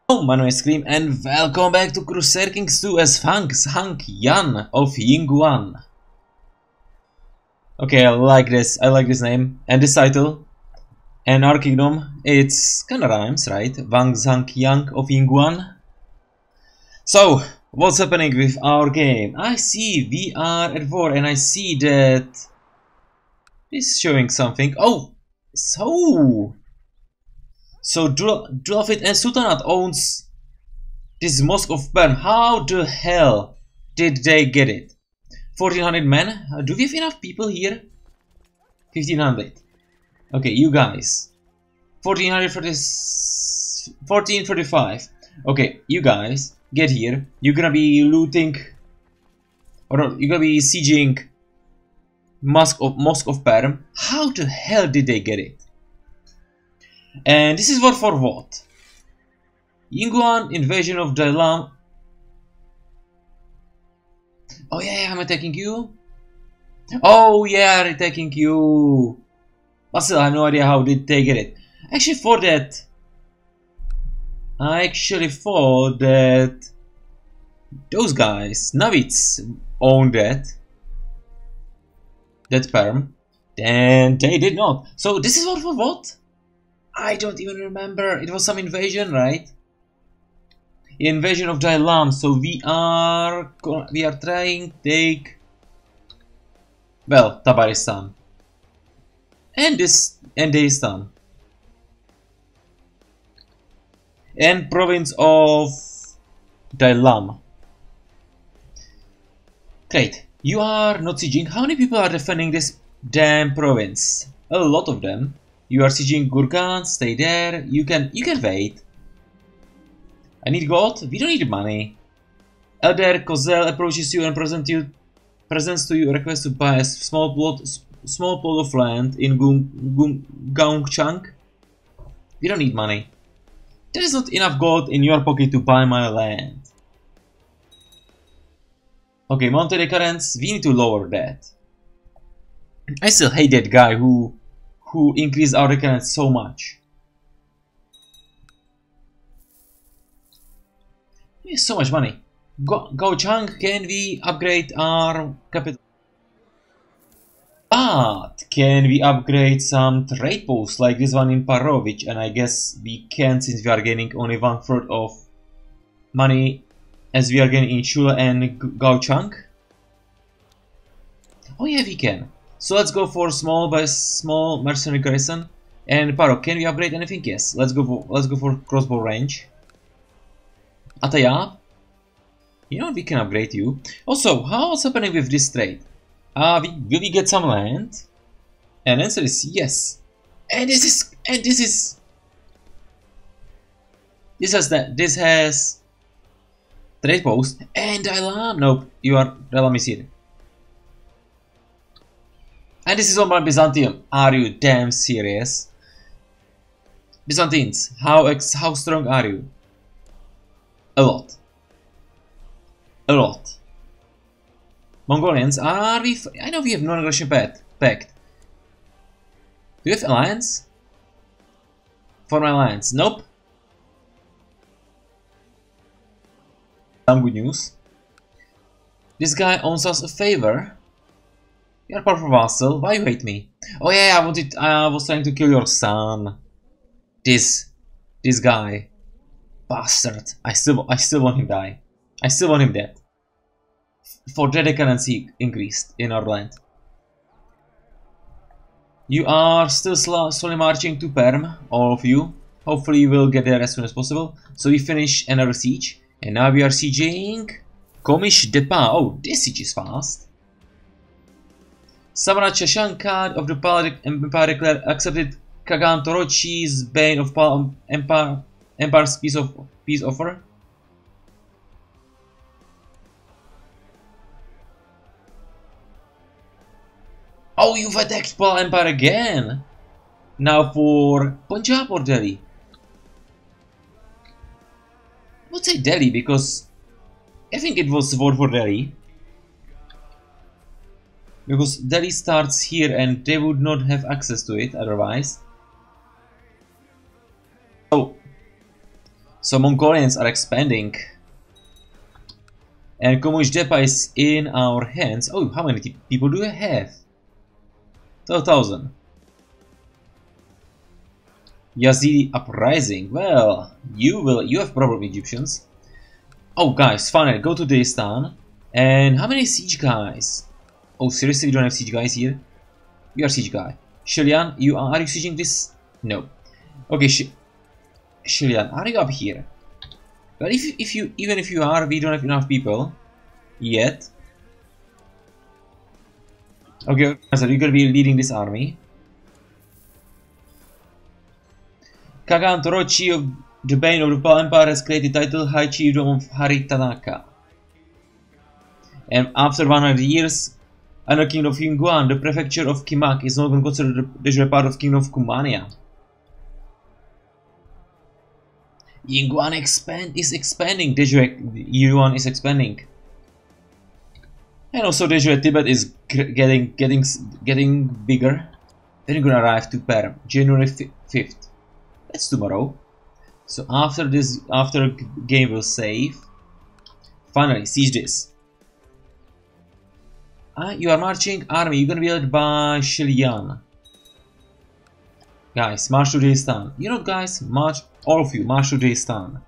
Hello, my name is Scream and welcome back to Crusader Kings 2 as Hank Yan of Yingguan. Okay, I like this name and this title. And our kingdom, it's kinda rhymes, right? Wang Zhang Yang of Yingguan. So, what's happening with our game? I see we are at war and I see that it's showing something. Oh, so Dulafit and Sultanate owns this Mosque of Bern. How the hell did they get it? 1400 men? Do we have enough people here? 1500. Okay, you guys. 1435. Okay, you guys get here. You're gonna be looting, or no, you're gonna be sieging Mosque of Perm. How the hell did they get it? And this is war for what? Yingguan invasion of Dailam. Oh yeah, I'm attacking you. Oh yeah, I'm attacking you. But still, I have no idea how did they get it. Actually, I actually thought that those guys, Navits, owned that perm. And they did not. So this is war for what? I don't even remember. It was some invasion, right? Invasion of Dailam. So we are trying to take, well, Tabaristan and Daistan and province of Dailam. Great. You are not sieging. How many people are defending this damn province? A lot of them. You are sieging Gurgan, stay there. You can wait. I need gold. We don't need money. Elder Kozel approaches you and presents to you a request to buy a small plot of land in Gangchang. We don't need money. There is not enough gold in your pocket to buy my land. Okay, Monte Decadence. We need to lower that. I still hate that guy who increased our decadence so much. We have so much money. Gaochang, can we upgrade our capital? But can we upgrade some trade posts like this one in Parovich? And I guess we can, since we are gaining only 1/3 of money as we are gaining in Shula and Gaochang. Oh yeah, we can. So let's go for small mercenary garrison. And Paro, can we upgrade anything? Yes. Let's go for crossbow range. Ataya, you know we can upgrade you. Also, how's happening with this trade? Will we get some land? And answer is yes. This has trade post and Dailam. Nope, Dailam is here. And this is all by Byzantium. Are you damn serious? Byzantines, how strong are you? A lot. Mongolians, are we? I know we have non-aggression pact. Do you have alliance? For my alliance, nope. Some good news. This guy owns us a favor. You're a powerful vassal. Why you hate me? Oh yeah, I was trying to kill your son. This guy. Bastard. I still want him die. I still want him dead. For the decadency increased in our land. You are still slowly marching to Perm, all of you. Hopefully you will get there as soon as possible. So we finish another siege. And now we are sieging Komish Depa. Oh, this siege is fast. Samrat Shashanka of the Pal Empire declared accepted Kagan Torochi's Bane of Pal Empire's peace offer. Oh, you've attacked Pal Empire again! Now for Punjab or Delhi? I would say Delhi because I think it was war for Delhi. Because Delhi starts here and they would not have access to it otherwise. So Mongolians are expanding. And Komush Depa is in our hands. Oh, how many people do you have? 12,000. Yazidi uprising. Well, you have problem, Egyptians. Oh, guys, finally, go to Dagestan. And how many siege guys? Oh, seriously, we don't have siege guys here? We are siege guy. Shilian, are you sieging this? No. Okay, Shilian, are you up here? But even if you are, we don't have enough people yet. Okay, so you're gonna be leading this army. Kagan Torochi of the Bane of the Pal Empire has created the title High Chiefdom of Haritanaka. And after 100 years, under Kingdom of Yunguan, the prefecture of Kimak is no longer considered the part of Kingdom of Kumania. Yunguan is expanding. Yuan is expanding. And also Tibet is getting bigger. Then you're gonna arrive to Perm, January 5th. That's tomorrow. So after game will save. Finally, siege this. You are marching army. You're gonna be led by Shilian. Guys, march to Dagestan. You know, guys, march. All of you, march to Dagestan.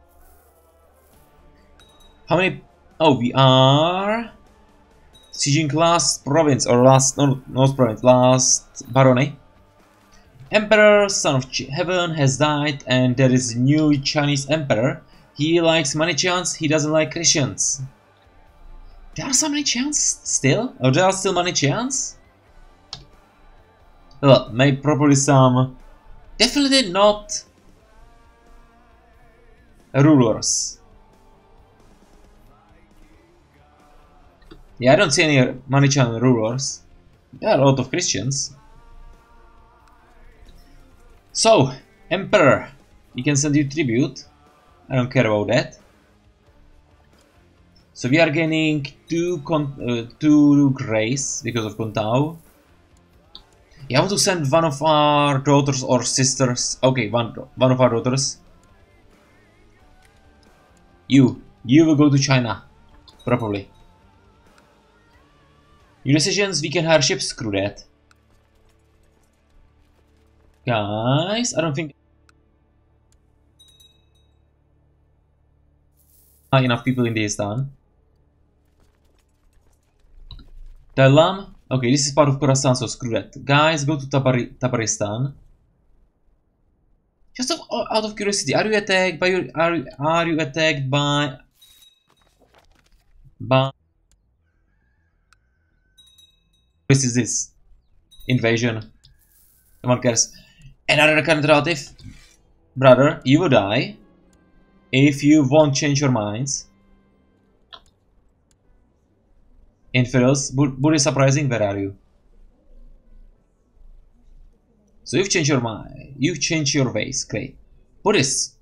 How many? Oh, we are sieging last province or last north province, last barony. Emperor, son of heaven, has died, and there is a new Chinese emperor. He likes Manichaeans. He doesn't like Christians. There are some Manichaeans still? Oh, there are still Manichaeans? Well, maybe probably some. Definitely not rulers. Yeah, I don't see any Manichaean rulers. There are a lot of Christians. So, Emperor, you can send you tribute. I don't care about that. So we are gaining two grace because of Kontao. Yeah, I want to send one of our daughters or sisters. Okay, one of our daughters. You will go to China, probably. New decisions, we can hire ships, screw that. Guys, I don't think enough people in Dagestan. Dalam, okay, this is part of Khorasan, so screw that. Guys, go to Tabaristan. Just out of curiosity, are you attacked by are you attacked by what is this? Invasion. No one cares. Another current relative. Brother, you will die if you won't change your minds. Infidels, Buddhist uprising, where are you? So you've changed your mind, you've changed your ways, great. Buddhists.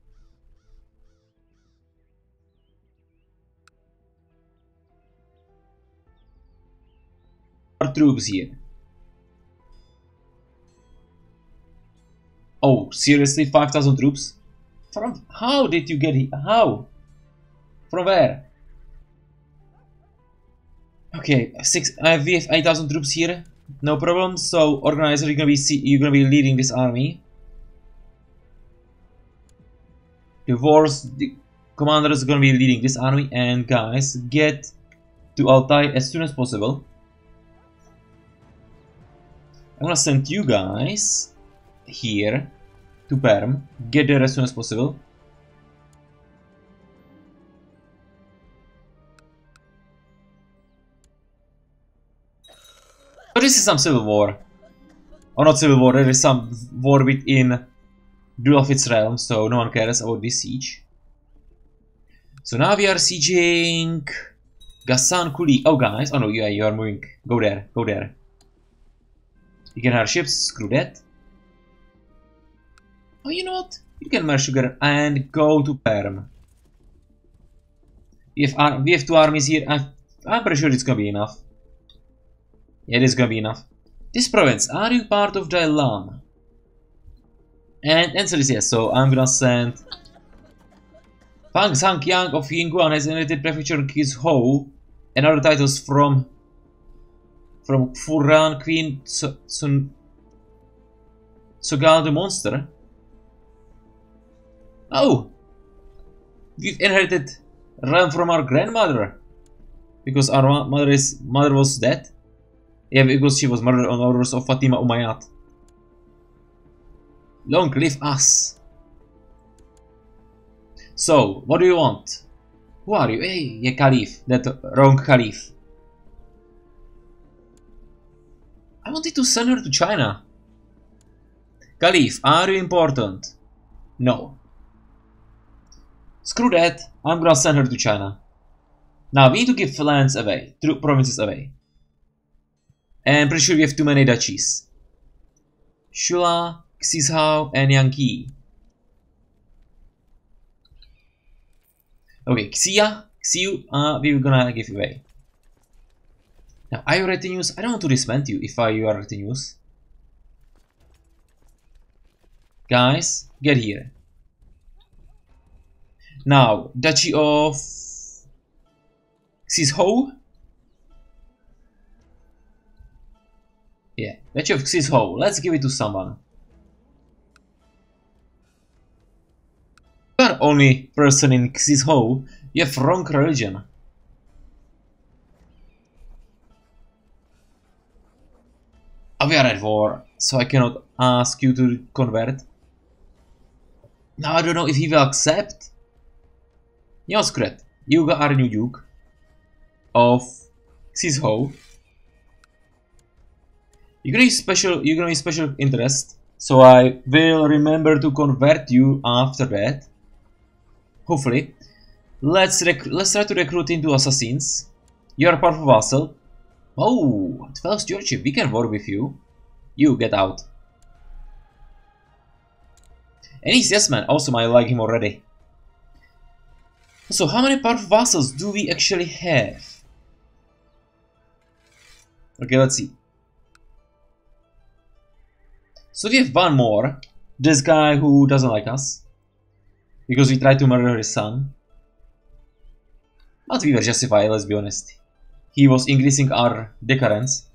Our troops here. Oh, seriously, 5,000 troops? From how did you get here? How? From where? Okay, we have 8,000 troops here. No problem. So, organizer, you're gonna be leading this army. The commander is gonna be leading this army, and guys, get to Altai as soon as possible. I'm gonna send you guys here to Perm. Get there as soon as possible. So this is some civil war. Or not civil war, there is some war within Dulafit's realm, so no one cares about this siege. So now we are sieging Ghassan Kuli. Oh guys, oh no, yeah, you are moving. Go there, go there. You can hire ships, screw that. Oh, you know what? You can merge sugar and go to Perm. We have two armies here. I'm pretty sure it's gonna be enough. Yeah, it is gonna be enough. This province, are you part of the Elam? And answer is yes, so I'm gonna send Pang Sang Yang of Yingguan has inherited Prefecture Ki's Hou and other titles from Furan Queen Sogal the Monster. Oh! We've inherited realm from our grandmother. Because our mother was dead? Yeah, because she was murdered on orders of Fatima Umayyad. Long live us! So, what do you want? Who are you? Hey, yeah, Caliph. That wrong Caliph. I wanted to send her to China. Caliph, are you important? No. Screw that. I'm gonna send her to China. Now, we need to give lands away. Provinces away. And pretty sure we have too many duchies. Shula, Xizhao, and Yangqi. Okay, Xiu, we're gonna give away. Now, are you retinues? I don't want to disband you if you are retinues. Guys, get here. Now, Duchy of Xizhou? Yeah, Duchy of Xizhou. Let's give it to someone. You are only person in Xizhou. You have wrong religion. We are at war, so I cannot ask you to convert. Now I don't know if he will accept. Yoskret, you are new duke of Xizhou. You're gonna be special interest, so I will remember to convert you after that. Hopefully. Let's try to recruit into assassins. You are a powerful vassal. Oh, 12 stewardship. We can work with you. You get out. And he's yes man. Awesome, I like him already. So how many powerful vassals do we actually have? Okay, let's see. So we have one more. This guy who doesn't like us. Because we tried to murder his son. But we were justified, let's be honest. He was increasing our deterrence.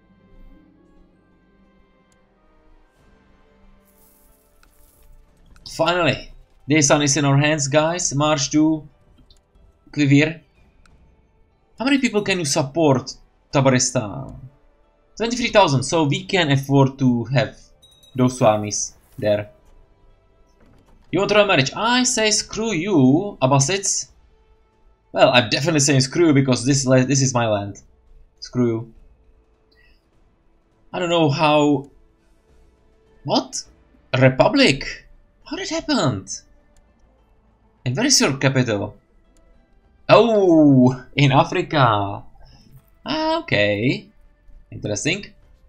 Finally, the sun is in our hands, guys. March to Quivir. How many people can you support Tabaristan? 23,000, so we can afford to have those two armies there. You want royal marriage? I say screw you, Abbasids. Well, I'm definitely saying screw you because this is my land. Screw you. I don't know how... What? A republic? How did it happen? And where is your capital? Oh, in Africa. Ah, okay. Interesting.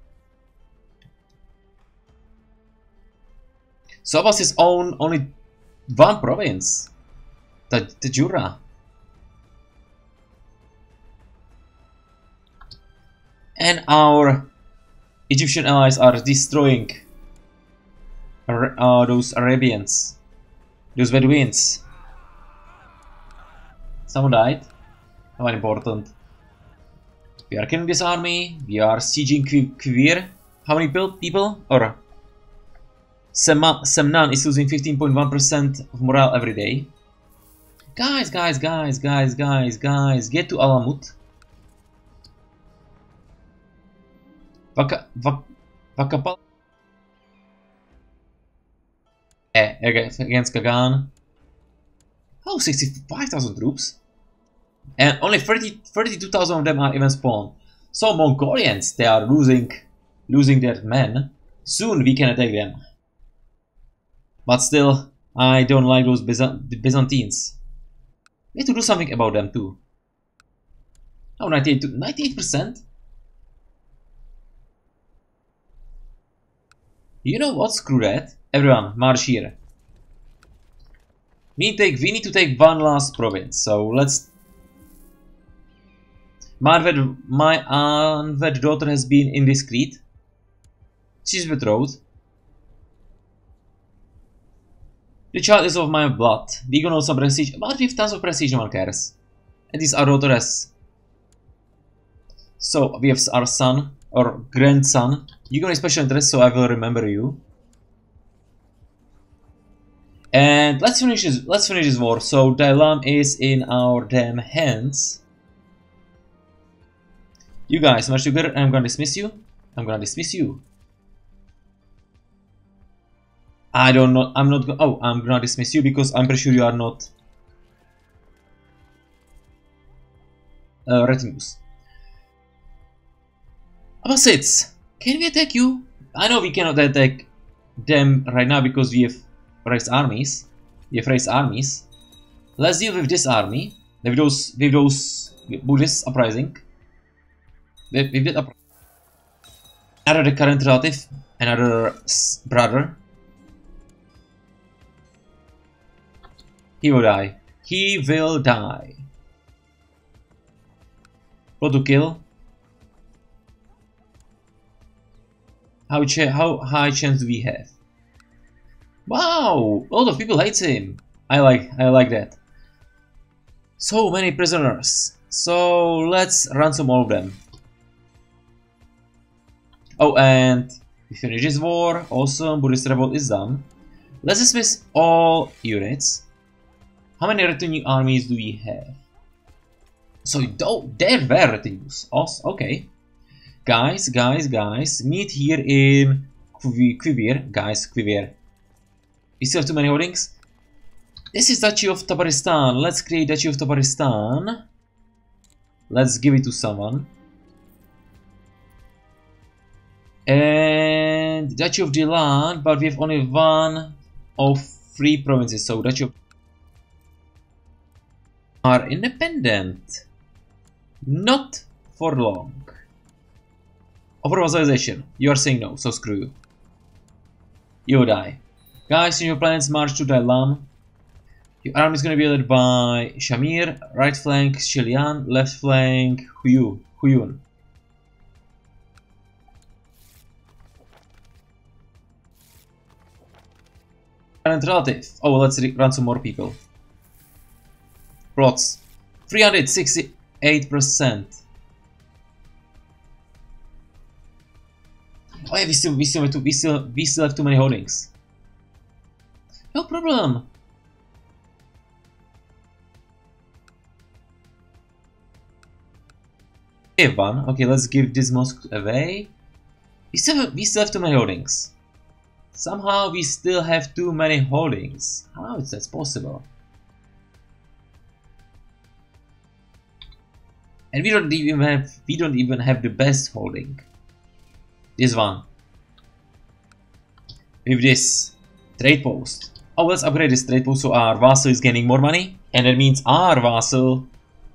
So Abbasids own only one province. The Jura. And our Egyptian allies are destroying those Arabians, those Bedouins. Someone died. Not important. We are killing this army. We are sieging Quivir. How many people? Or Semnan is losing 15.1% of morale every day. Guys, get to Alamut. Vakapal. Against Kagan. Oh, 65,000 troops. And only 32,000 of them are even spawned. So Mongolians, they are losing their men. Soon we can attack them. But still, I don't like those Byzantines. We need to do something about them too. Oh, 98%? You know what? Screw that. Everyone, march here. We need to take one last province. So let's. My unwed daughter has been indiscreet. She's betrothed. The child is of my blood. We can also prestige, but we have tons of prestige, no one cares. And these are daughters. So we have our son, or grandson. You got a special interest, so I will remember you. And let's finish this war. So Dailam is in our damn hands. You guys much together, and I'm gonna dismiss you. I'm gonna dismiss you. I don't know. I'm not. Oh, I'm gonna dismiss you because I'm pretty sure you are not retinues. Abbasids, can we attack you? I know we cannot attack them right now because we have raised armies. Let's deal with this army. With those Buddhist uprising. With that uprising. Another current relative, another brother. He will die. He will die. Plot to kill. How high chance do we have? Wow, a lot of people hate him. I like that. So many prisoners. So let's ransom all of them. Oh, and we finish this war. Awesome, Buddhist revolt is done. Let's dismiss all units. How many retinue armies do we have? So there were retinues. Awesome. Okay. Guys, meet here in Quivir. Guys, Quivir. We still have too many holdings. This is Duchy of Tabaristan. Let's create Duchy of Tabaristan. Let's give it to someone. And Duchy of Dilan, but we have only one of 3 provinces. So Duchy of are independent. Not for long. Offer vassalization. You are saying no, so screw you. You die. Guys, in your plans, march to Dailam. Your army is gonna be led by Shamir, right flank Shilian, left flank Huyun. Current relative. Oh, let's run some more people. Plots. 368%. Oh yeah, we still have too many holdings. No problem. We have one. Okay, let's give this mosque away. We still have too many holdings. Somehow we still have too many holdings. How is that possible? And we don't even have the best holding. This one. With this trade post. Oh, let's upgrade this trade post so our vassal is getting more money. And that means our vassal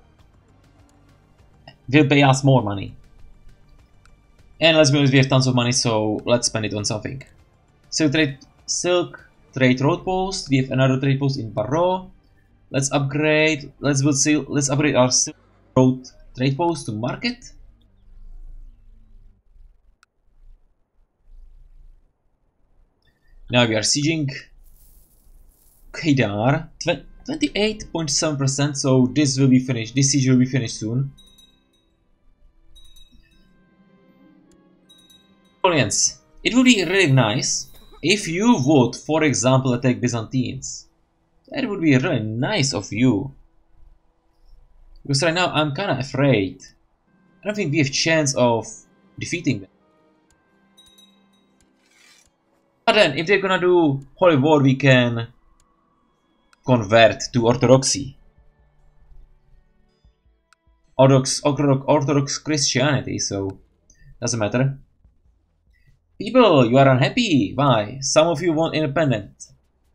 will pay us more money. And let's be honest, we have tons of money, so let's spend it on something. Silk trade road post. We have another trade post in Barrow. Let's upgrade. Let's upgrade our silk road trade post to market. Now we are sieging Kedar, 28.7%, so this will be finished. This siege will be finished soon. Audience, it would be really nice if you would, for example, attack Byzantines. That would be really nice of you. Because right now I'm kinda afraid. I don't think we have chance of defeating them. But then, if they're gonna do Holy War, we can convert to Orthodoxy. Orthodox Christianity, so doesn't matter. People, you are unhappy. Why? Some of you want independence.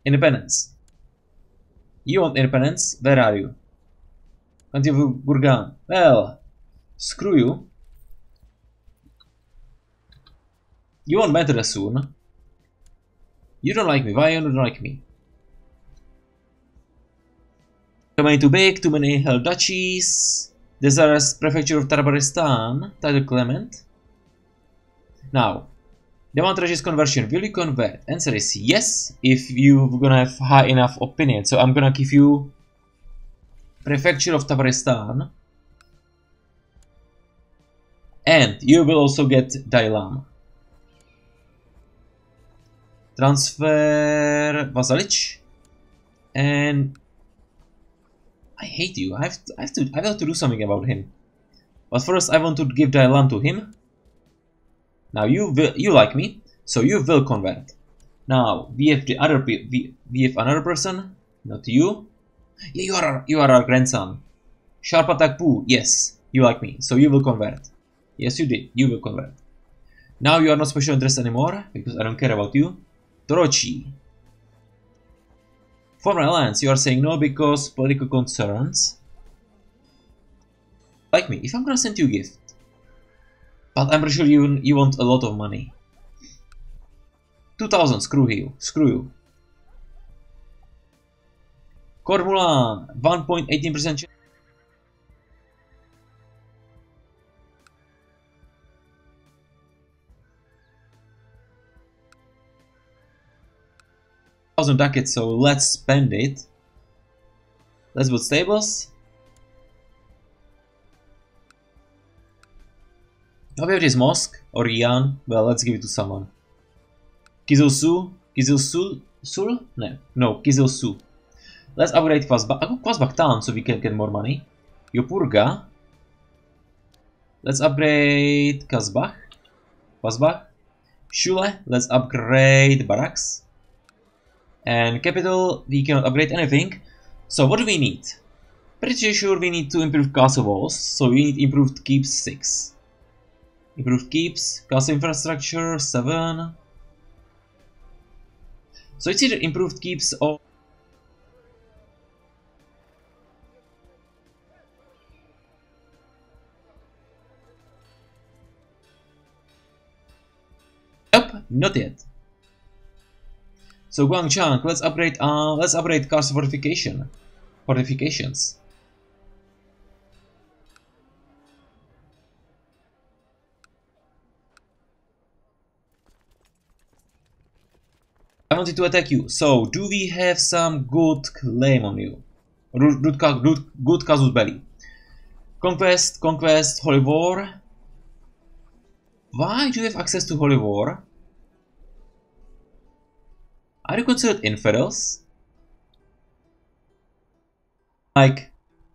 You want independence? Where are you? Continue with Gurgan. Well, screw you. You won't matter soon. You don't like me. Why you don't like me? Too many to bake, too many held duchies. Desirous Prefecture of Tabaristan, title Clement. Now, Demand treasures conversion. Will you convert? Answer is yes, if you're gonna have high enough opinion. So I'm gonna give you Prefecture of Tabaristan. And you will also get Dailam. Transfer vassalage. And I hate you. I have to do something about him. But first I want to give Dailam to him. Now you like me, so you will convert. Now we have another person, not you. Yeah, you are our grandson. Sharp attack Pooh, yes, you like me, so you will convert. Yes, you did, you will convert. Now you are not special interest anymore, because I don't care about you. Torochi. Former alliance, you are saying no because political concerns. Like me, if I'm gonna send you a gift. But I'm pretty sure you want a lot of money. 2000, screw you. Cormulan, 1.18%. Ducats, so let's spend it. Let's build stables. Now we have this mosque or Yan. Well, let's give it to someone. Kizilsu? No, Kizilsu. Let's upgrade Kwasbak town so we can get more money. Yopurga. Let's upgrade Kwasbak. Shule. Let's upgrade barracks. And capital, we cannot upgrade anything. So what do we need? Pretty sure we need to improve castle walls. So we need improved keeps 6. Improved keeps, castle infrastructure 7. So it's either improved keeps or nope, not yet. So Guangchang, let's upgrade castle fortifications. I wanted to attack you. So, do we have some good claim on you? Good casus belli. Conquest, Holy War. Why do you have access to Holy War? Are you considered infidels? Like,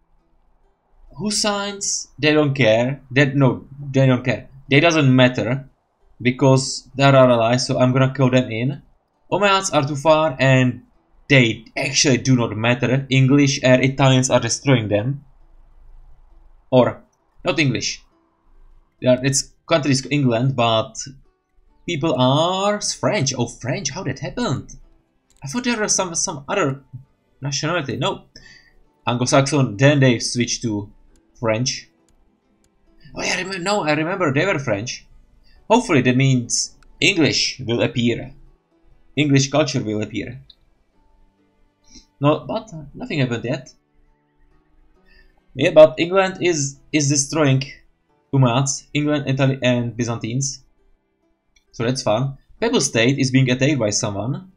Hussines, they don't care. They don't care. They doesn't matter because they are our allies, so I'm gonna kill them in. Umayyads are too far and they actually do not matter. English and Italians are destroying them. Or, not English. Its country is England, but people are French. Oh, French, how that happened? I thought there was some other nationality. No. Anglo-Saxon, then they switched to French. Oh yeah, I remember they were French. Hopefully that means English will appear. English culture will appear. No, but nothing happened yet. Yeah, but England is destroying Umayyads, England, Italy, and Byzantines. So that's fun. Papal State is being attacked by someone.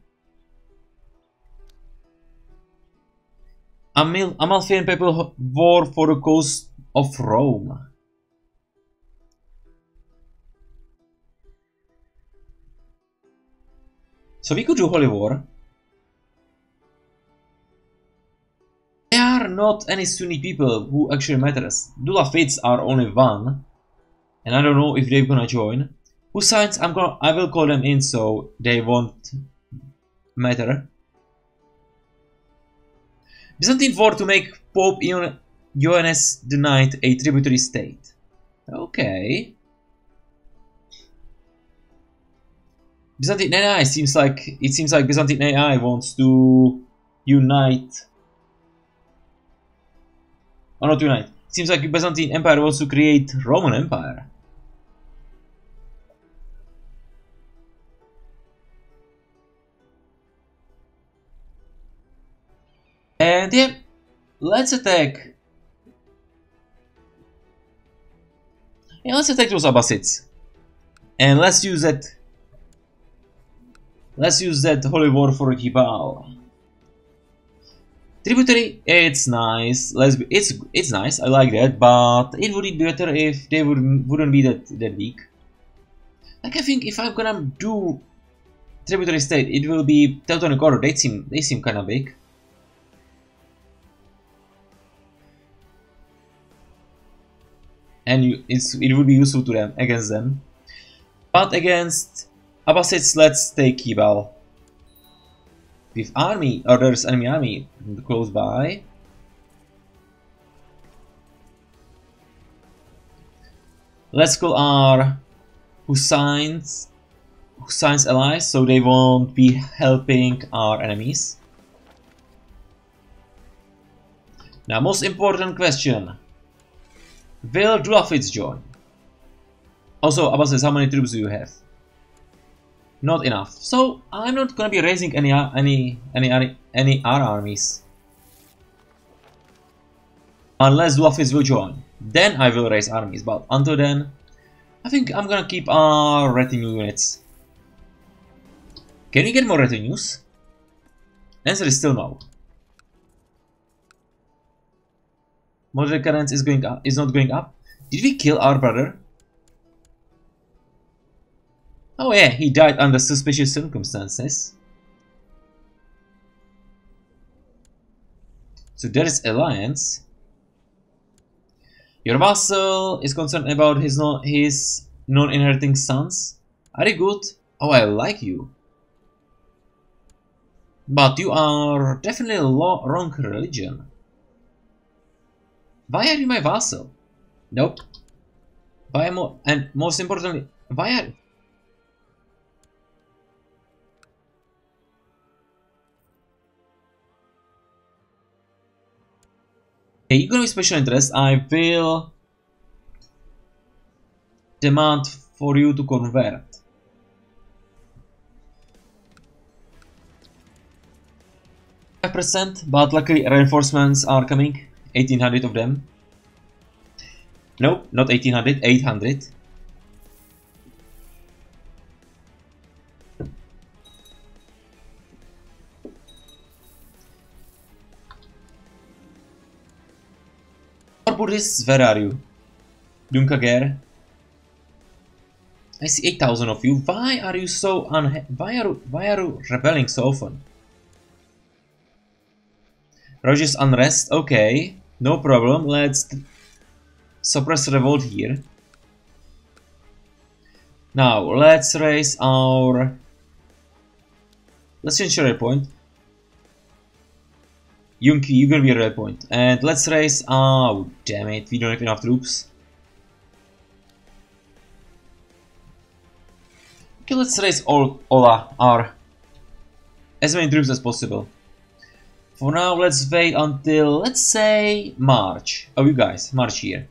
Amalfian Papal War for the coast of Rome. So we could do Holy War. There are not any Sunni people who actually matters. Dula Fates are only one. And I don't know if they're gonna join. Hussines, I will call them in so they won't matter. Byzantine War to make Pope Ioannes the Ninth a tributary state. Okay. Byzantine AI seems like Byzantine AI wants to unite. Or not unite. It seems like Byzantine Empire wants to create Roman Empire. And yeah, let's attack. Yeah, let's attack those Abbasids. And let's use that Let's use that holy war for Kibal. Tributary, it's nice. It's nice. I like that, but it would be better if they wouldn't be that weak. Like, I think if I'm gonna do tributary state, it will be Teutonic Order. They seem kind of big. And it would be useful to them against them. But against Abbasids, let's take Kibal. With army, or there's enemy army close by. Let's call our Hussein's allies, so they won't be helping our enemies. Now, most important question. Will Dulafids join? Also, Abbasids, how many troops do you have? Not enough. So I'm not gonna be raising any other armies. Unless Dulafids will join. Then I will raise armies, but until then, I think I'm gonna keep our retinue units. Can you get more retinues? Answer is still no. Moderate cadence is going up, is not going up. Did we kill our brother? Oh yeah, he died under suspicious circumstances. So there is alliance. Your vassal is concerned about his non-inheriting sons. Are you good? Oh, I like you. But you are definitely wrong religion. Why are you my vassal? Nope. And most importantly, why are... Okay, you're gonna be special interest. I will demand for you to convert. %, but luckily reinforcements are coming. 1800 of them. No, not 1800, 800. Buddhists, where are you? Dunkager. I see 8,000 of you. Why are you so why are you rebelling so often? Roger's unrest. Okay, no problem. Let's suppress revolt here. Now let's raise our. Let's change your point. Yunki, you're gonna be a red point. And let's raise. Oh, damn it. We don't have enough troops. Okay, let's raise all our as many troops as possible. For now, let's wait until, let's say, March. Oh, you guys, March here.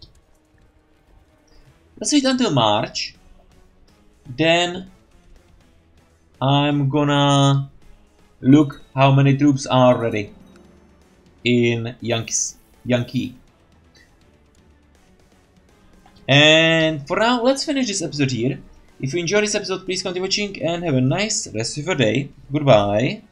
Let's wait until March. Then I'm gonna look how many troops are ready in Yankee. And for now, let's finish this episode here. If you enjoyed this episode, please continue watching and have a nice rest of your day. Goodbye.